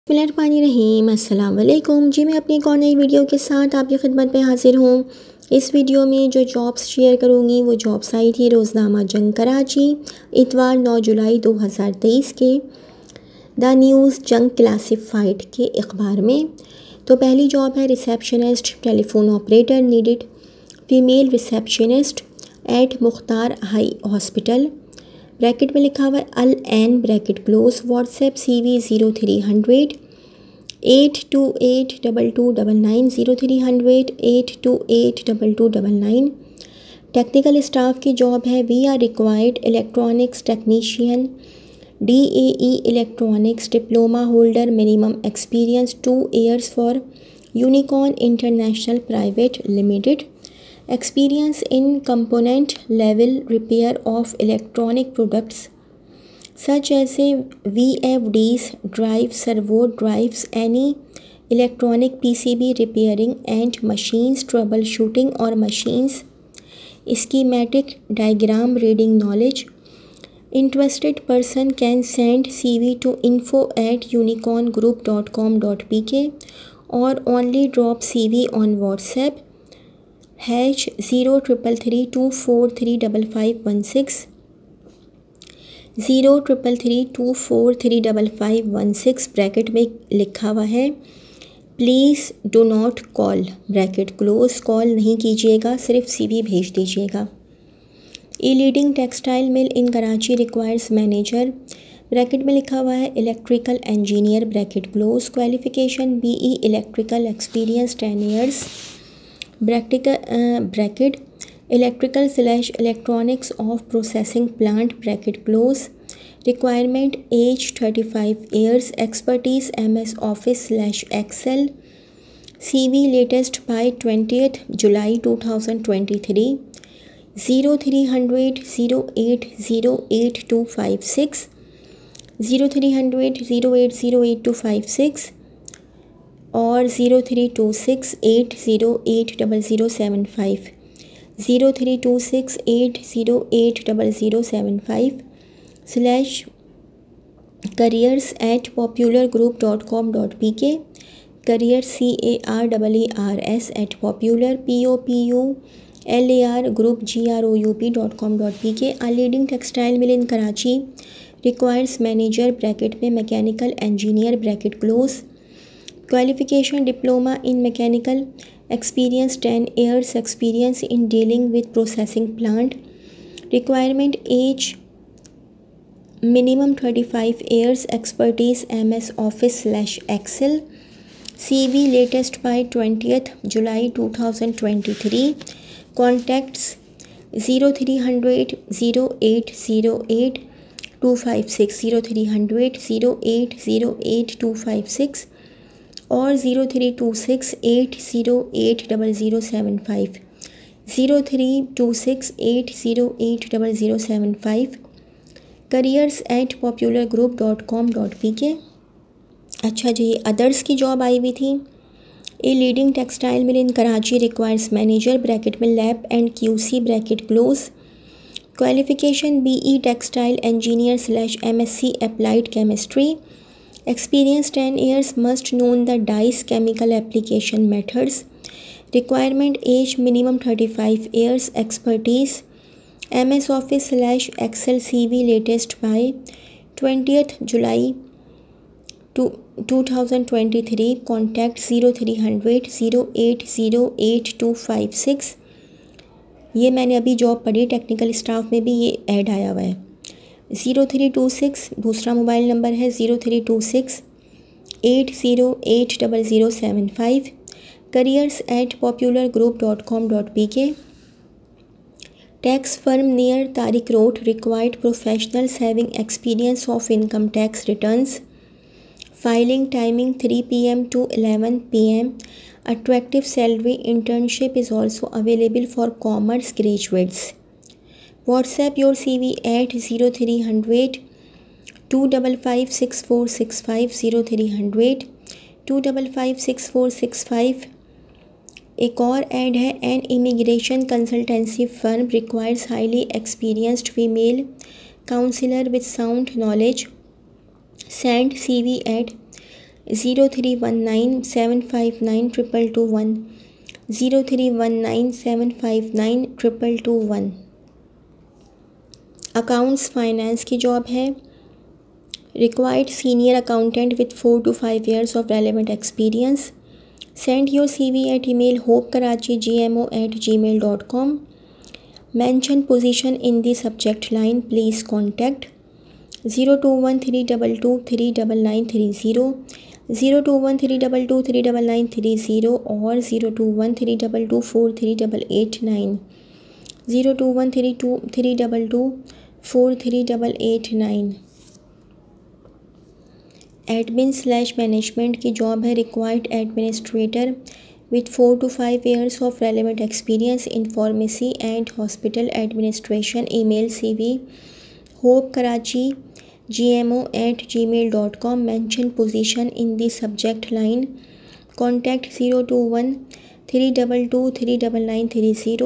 बिस्मिल्लाहिर्रहमानिर्रहीम। अस्सलाम वालेकुम जी। मैं अपनी एक और नई वीडियो के साथ आपकी खिदमत में हाजिर हूँ। इस वीडियो में जो जॉब्स शेयर करूँगी वो जॉब्स आई थी रोज़नामा जंग कराची इतवार 9 जुलाई 2023 के द न्यूज़ जंग क्लासिफाइड के अखबार में। तो पहली जॉब है receptionist telephone operator needed female receptionist at Mukhtar high hospital. Bracket में लिखा हुआ है अल एन ब्रैकेट क्लोज। व्हाट्सएप CV 0300 8282299 0300 8282299। टेक्निकल स्टाफ की जॉब है। We are required electronics technician DAE electronics diploma holder minimum experience 2 years for unicorn international private limited. Experience in component level repair of electronic products such as VFDs, drive, servo drives, any electronic PCB repairing and machines troubleshooting or machines schematic diagram reading knowledge. Interested person can send CV to info@unicorngroup.com.pk or only drop CV on WhatsApp #0333243556 0333243556। ब्रैकेट में लिखा हुआ है please do not call bracket close. Call नहीं कीजिएगा, सिर्फ CV भेज दीजिएगा। A leading textile mill in Karachi requires manager. Bracket में लिखा हुआ है electrical engineer bracket close. Qualification BE electrical experience 10 years। Bracket electrical / electronics of processing plant bracket close. Requirement age 35 years। Expertise MS office / Excel। CV latest by 20th July 2023। 0300 0808 256 0300 0808 और 0326 8080075 0326 8080075 /careers@populargroup.com.pk careers CAREERS @popular group.com.pk। A leading textile mill in Karachi requires manager bracket में mechanical engineer bracket close. Qualification diploma in mechanical experience 10 years experience in dealing with processing plant. Requirement age minimum 35 years expertise MS office / Excel। CV latest by 20th July 2023। Contacts 0300 0808 256 0300 0808 256 और 0326 8080075 0326 8080075 careers@populargroup.com.pk। अच्छा जी, others की job आई हुई थी। A leading textile mill in Karachi requires manager bracket में lab and QC bracket close. Qualification BE textile engineer / MSc applied chemistry. Experience 10 years must known the DICE chemical application methods. Requirement age minimum 35 years expertise MS office / Excel। CV latest by 20th July 2023। contact 0300 0808 256। ये मैंने अभी job पढ़ी, technical staff में भी ये add आया हुआ है। 0326 दूसरा मोबाइल नंबर है 0326 8080075 careers@populargroup.com.pk। Tax firm near Tariq road required professionals having experience of income tax returns. Filing timing 3 PM to 11 PM। Attractive salary. Internship is also available for commerce graduates. WhatsApp your CV at 0300 255 6465 0300 255 6465। एक और ad है an immigration consultancy firm requires highly experienced female counsellor with sound knowledge. Send CV at 0319759221, 0319759221। Accounts finance की job है। Required senior accountant with 4 to 5 years of relevant experience. Send your CV at email hopekarachi@gmo.com. Mention position in the subject line. Please contact 0213223930, 0213223930 or 021322438889, 021322438889। Admin management की job है। Required administrator with 4 to 5 years of relevant experience in pharmacy and hospital administration. Email CV hopekarachi@gmo.com. Mention position in the subject line. Contact 0213223930,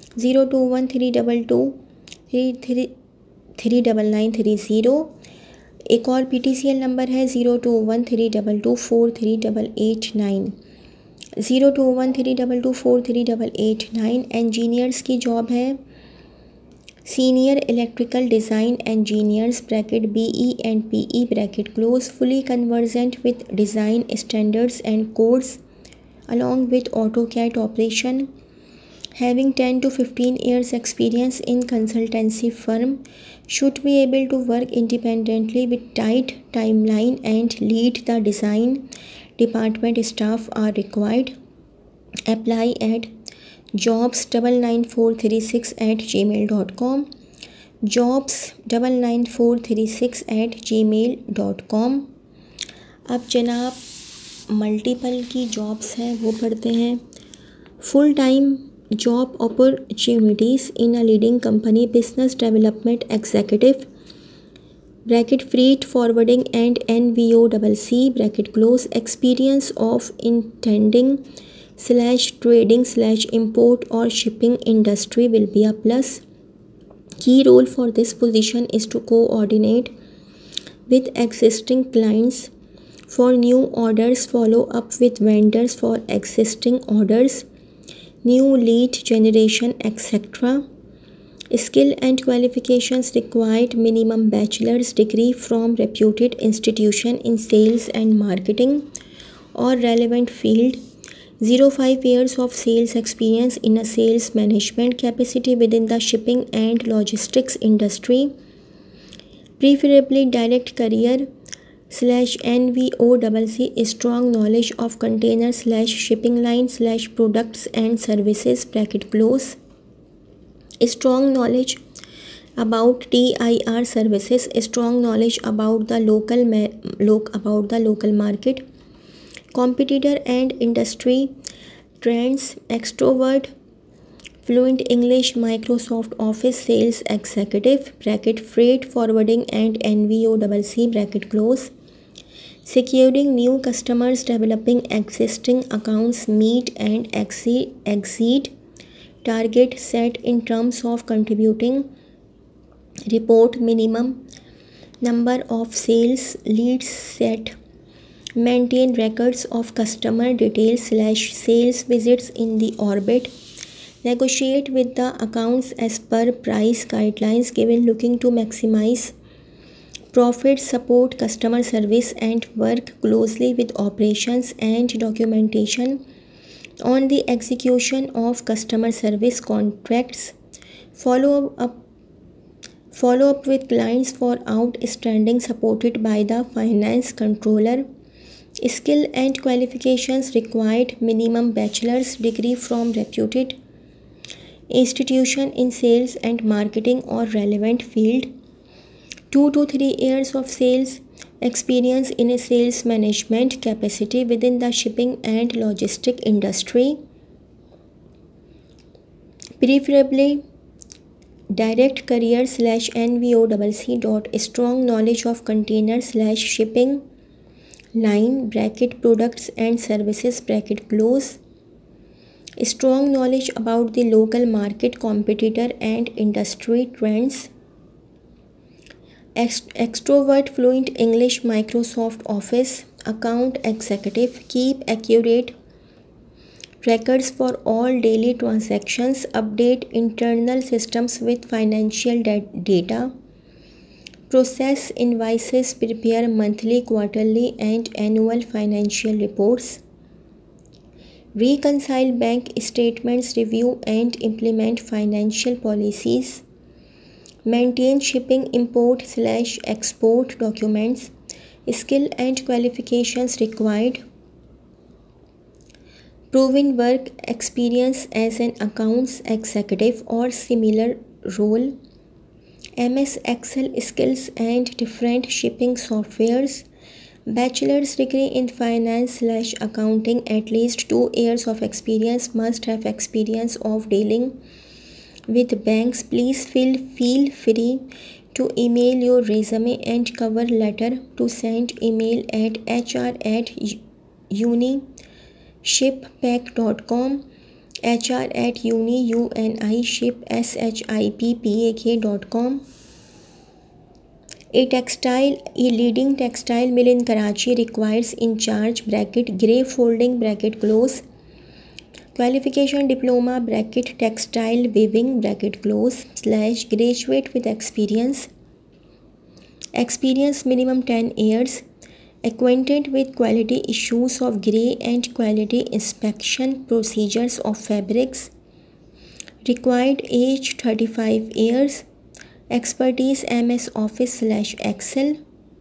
0213223930। एक और PTCL number है 021322438889, 021322438889। Engineers की job है। Senior electrical design engineers (BE and PE) fully conversant with design standards and codes along with AutoCAD operation, having 10 to 15 years experience in consultancy firm, should be able to work independently with tight timeline and lead the design department. Staff are required. Apply at jobs99436@gmail.com, jobs99436@gmail.com। अब जनाब multiple की jobs हैं वो पढ़ते हैं। Full time job opportunities in a leading company, business development executive (freight forwarding and NVOCC) experience of intending/trading/import or shipping industry will be a plus. Key role for this position is to coordinate with existing clients for new orders, follow up with vendors for existing orders, new lead generation, etc. Skill and qualifications required: minimum bachelor's degree from reputed institution in sales and marketing or relevant field, 0.5 years of sales experience in a sales management capacity within the shipping and logistics industry, preferably direct career/NVOCC, strong knowledge of container/shipping line/products and services strong knowledge about TIR services, strong knowledge about the local market, competitor and industry trends, extrovert, fluent English, Microsoft Office sales executive (freight forwarding and NVOCC), securing new customers, developing existing accounts, meet and exceed target set in terms of contributing, report minimum number of sales leads set, maintain records of customer details/sales visits in the orbit, negotiate with the accounts as per price guidelines given, looking to maximize profit, support customer service and work closely with operations and documentation on the execution of customer service contracts, follow up with clients for outstanding, supported by the finance controller. Skill and qualifications required: minimum bachelor's degree from reputed institution in sales and marketing or relevant field, 2 to 3 years of sales experience in a sales management capacity within the shipping and logistic industry, preferably direct career/NVOCC. Strong knowledge of container/shipping line (products and services). Strong knowledge about the local market, competitor and industry trends. Extrovert, fluent English, Microsoft Office. account executive keep accurate records for all daily transactions, update internal systems with financial data, process invoices, prepare monthly, quarterly and annual financial reports, reconcile bank statements, review and implement financial policies, maintain shipping, import/export documents, skill and qualifications required, proven work experience as an accounts executive or similar role, MS Excel skills and different shipping softwares, bachelor's degree in finance/accounting, at least 2 years of experience, must have experience of dealing with banks. Please feel free to email your resume and cover letter to send email at hr@unishippak.com, hr@unishippak.com. A leading textile mill in Karachi requires in charge (gray folding close) qualification diploma (textile weaving close) / graduate with experience minimum 10 years, acquainted with quality issues of gray and quality inspection procedures of fabrics, required age 35 years, expertise MS Office/Excel,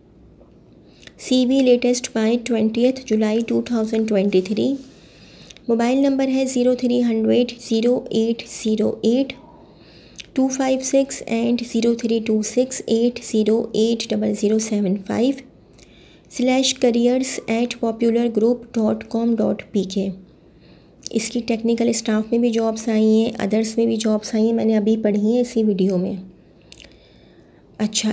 CV latest by 20th July 2023. Mobile number है 0300 0808 256 and 0326 8080075 /careers@populargroup.com.pk। इसकी technical staff में भी jobs आई हैं, others में भी jobs आई हैं, मैंने अभी पढ़ी हैं इसी वीडियो में। अच्छा,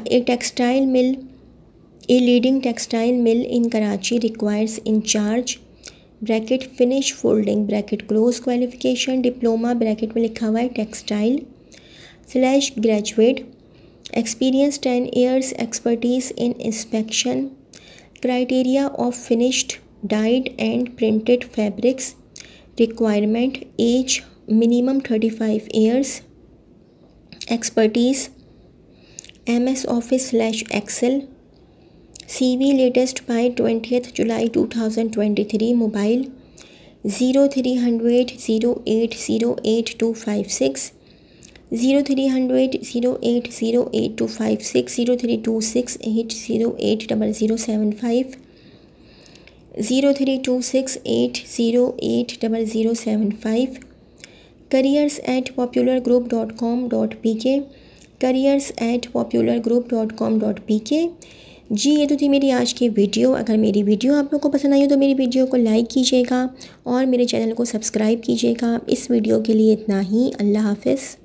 a leading textile mill in Karachi requires incharge (finish folding close) qualification diploma (में लिखा हुआ है textile) /graduate, experience 10 years, expertise in inspection, criteria of finished dyed and printed fabrics, requirement age minimum 35 years, expertise MS Office/Excel, CV latest by 20th July 2023. Mobile 0300 0808 256 0300 0808 256 0326 8080075 0326 8080075 careers@populargroup.com.pk careers@populargroup.com.pk। जी, ये तो थी मेरी आज की वीडियो। अगर मेरी वीडियो आप लोगों को पसंद आई हो तो मेरी वीडियो को लाइक कीजिएगा और मेरे चैनल को सब्सक्राइब कीजिएगा। इस वीडियो के लिए इतना ही। अल्लाह हाफ़िज़।